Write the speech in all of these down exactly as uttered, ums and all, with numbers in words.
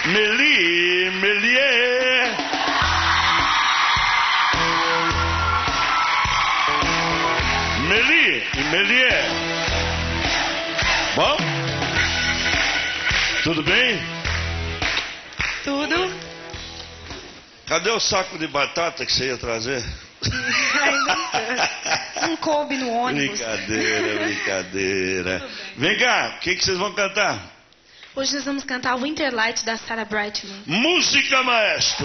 Meli, Melier. Meli e Melier. Bom? Tudo bem? Tudo. Cadê o saco de batata que você ia trazer? Não coube no ônibus. Brincadeira, brincadeira. Vem cá, o que, que vocês vão cantar? Hoje nós vamos cantar Winter Light da Sarah Brightman. Música, maestro.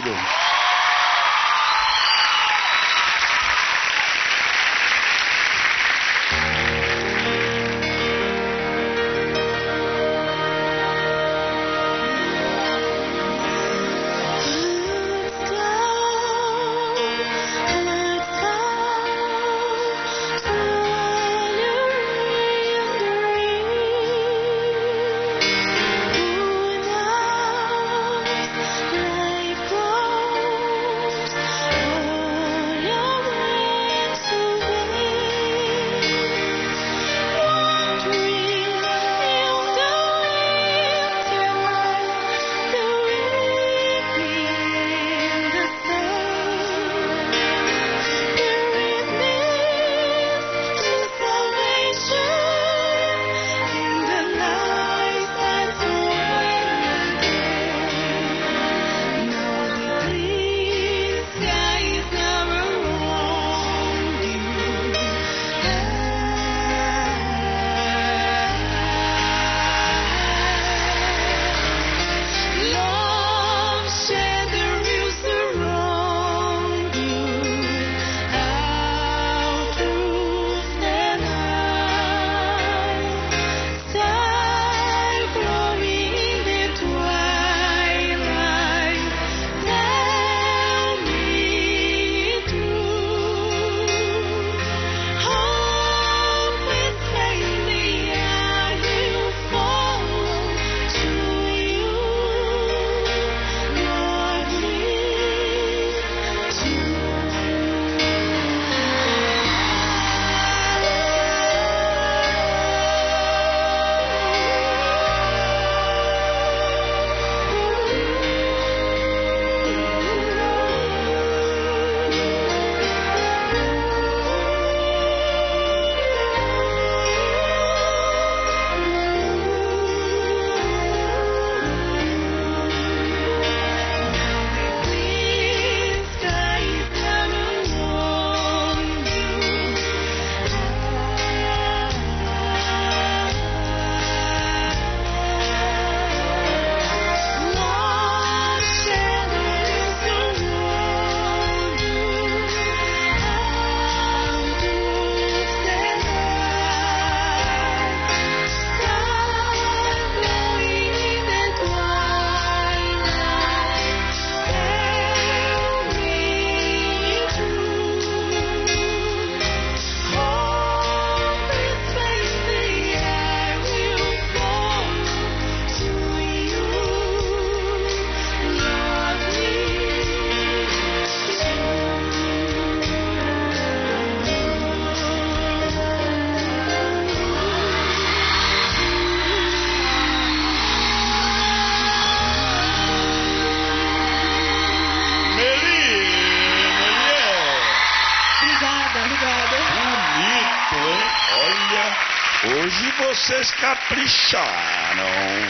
Hoje vocês capricharam.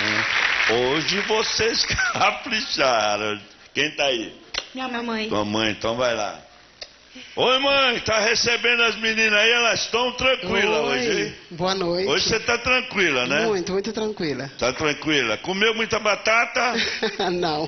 Hoje vocês capricharam. Quem tá aí? Minha mãe. Tua mãe, então vai lá. Oi, mãe, tá recebendo as meninas aí, elas estão tranquilas hoje, hein? Boa noite. Hoje você tá tranquila, né? Muito, muito tranquila. Tá tranquila. Comeu muita batata? Não.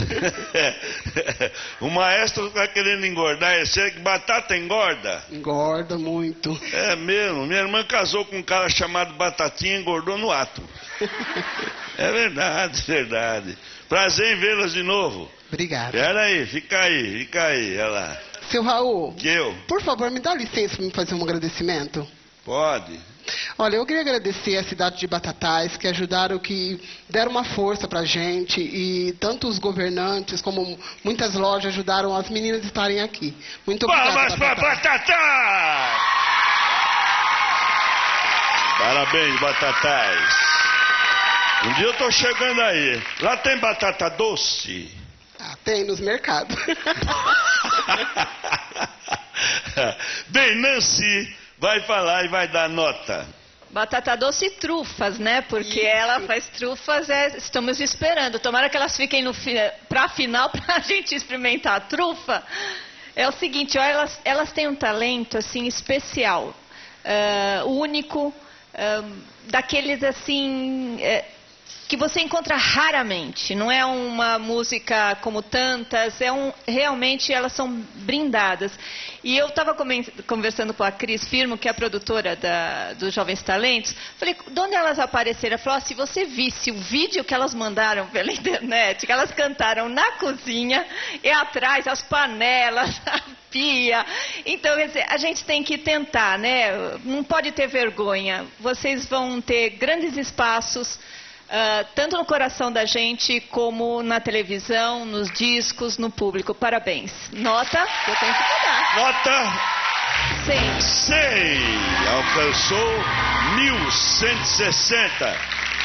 O maestro tá querendo engordar. Esse batata engorda? Engorda muito. É mesmo. Minha irmã casou com um cara chamado Batatinha e engordou no ato. É verdade, verdade. Prazer em vê-las de novo. Obrigado. Pera aí, fica aí, fica aí, olha lá. Seu Raul, Que eu? por favor, me dá licença para me fazer um agradecimento? Pode. Olha, eu queria agradecer a cidade de Batatais, que ajudaram, que deram uma força pra gente, e tanto os governantes como muitas lojas ajudaram as meninas a estarem aqui. Muito obrigada. Palmas pra Batatais! Parabéns, Batatais. Um dia eu tô chegando aí. Lá tem batata doce? Ah, tem nos mercados. Bem, Nancy vai falar e vai dar nota. Batata doce e trufas, né? Porque Isso. ela faz trufas, é, estamos esperando. Tomara que elas fiquem no fi, pra final pra gente experimentar a trufa. É o seguinte, ó, elas, elas têm um talento, assim, especial. Uh, único, uh, daqueles, assim... Uh, que você encontra raramente, não é uma música como tantas, é um, realmente elas são brindadas. E eu estava conversando com a Cris Firmo, que é a produtora da, dos Jovens Talentos, falei, de onde elas apareceram? Ela falou, oh, se você visse o vídeo que elas mandaram pela internet, que elas cantaram na cozinha, e atrás as panelas, a pia. Então, quer dizer, a gente tem que tentar, né? Não pode ter vergonha. Vocês vão ter grandes espaços, Uh, tanto no coração da gente, como na televisão, nos discos, no público. Parabéns. Nota, eu tenho que pegar. Nota cem. cem. Alcançou mil cento e sessenta.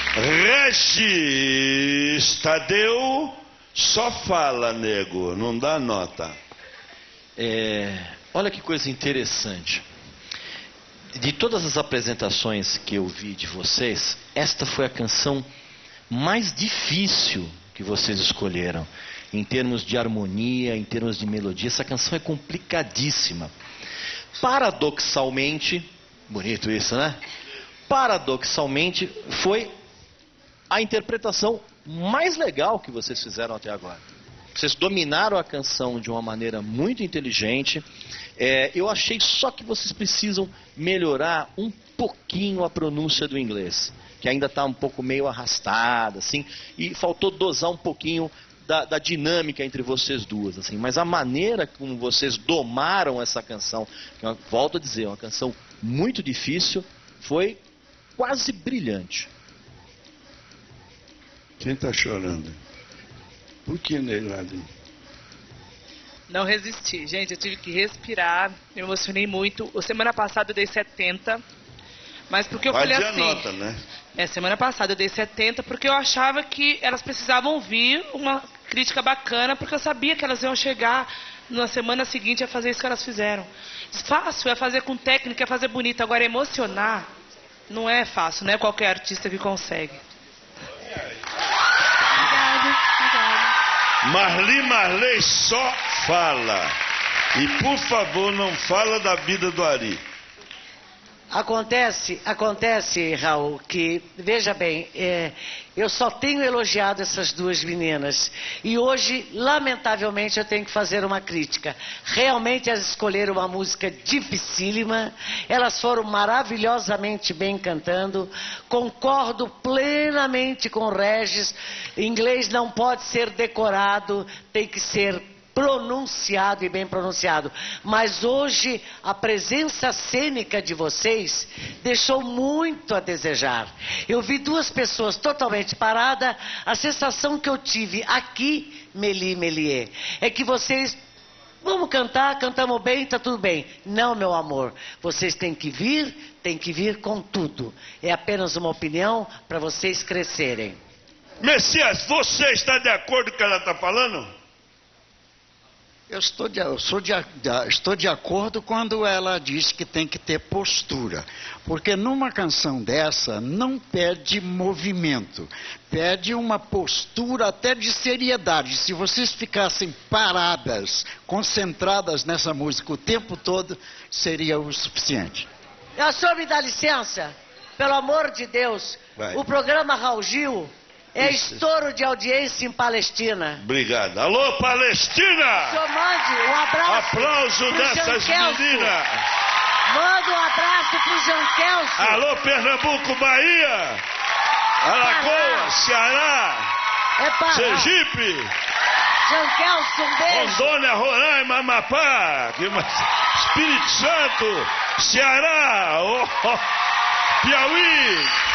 Regis Tadeu, só fala, nego, não dá nota. É, olha que coisa interessante. De todas as apresentações que eu vi de vocês, esta foi a canção mais difícil que vocês escolheram. Em termos de harmonia, em termos de melodia, essa canção é complicadíssima. Paradoxalmente, bonito isso, né? Paradoxalmente, foi a interpretação mais legal que vocês fizeram até agora. Vocês dominaram a canção de uma maneira muito inteligente. É, eu achei só que vocês precisam melhorar um pouquinho a pronúncia do inglês, que ainda está um pouco meio arrastada, assim, e faltou dosar um pouquinho da, da dinâmica entre vocês duas, assim. Mas a maneira como vocês domaram essa canção, que eu volto a dizer, é uma canção muito difícil, foi quase brilhante. Quem está chorando? Por que, Neilade? Não resisti. Gente, eu tive que respirar, me emocionei muito. A semana passada eu dei setenta, mas porque eu Vai falei dizer assim... a nota, né? É, semana passada eu dei setenta porque eu achava que elas precisavam ouvir uma crítica bacana, porque eu sabia que elas iam chegar na semana seguinte a fazer isso que elas fizeram. Fácil é fazer com técnica, é fazer bonito. Agora, emocionar não é fácil, não é qualquer artista que consegue. Obrigada, obrigada. Marli Marley só fala. E por favor, não fala da vida do Ari. Acontece, acontece, Raul, que, veja bem, é, eu só tenho elogiado essas duas meninas. E hoje, lamentavelmente, eu tenho que fazer uma crítica. Realmente elas escolheram uma música dificílima, elas foram maravilhosamente bem cantando. Concordo plenamente com o Regis, inglês não pode ser decorado, tem que ser pronunciado e bem pronunciado. Mas hoje a presença cênica de vocês deixou muito a desejar. Eu vi duas pessoas totalmente paradas. A sensação que eu tive aqui, Meli Melier, é que vocês... Vamos cantar, cantamos bem, tá tudo bem. Não, meu amor, vocês têm que vir, têm que vir com tudo. É apenas uma opinião para vocês crescerem. Messias, você está de acordo com o que ela está falando? Eu estou de, eu sou de, estou de acordo quando ela diz que tem que ter postura. Porque numa canção dessa não pede movimento, pede uma postura até de seriedade. Se vocês ficassem paradas, concentradas nessa música o tempo todo, seria o suficiente. O senhor me dá licença? Pelo amor de Deus, Vai. O programa Raul Gil é Isso. estouro de audiência em Palestina. Obrigado. Alô, Palestina! O senhor mande um abraço. Aplauso pro dessas Jean Kelso. meninas. Manda um abraço pro Jean Kelso. Alô, Pernambuco, Bahia, Alagoas, Ceará, É para Sergipe, Jean Kelso, um beijo. Rondônia, Roraima, Amapá, que mais? Espírito Santo, Ceará, oh, oh, Piauí.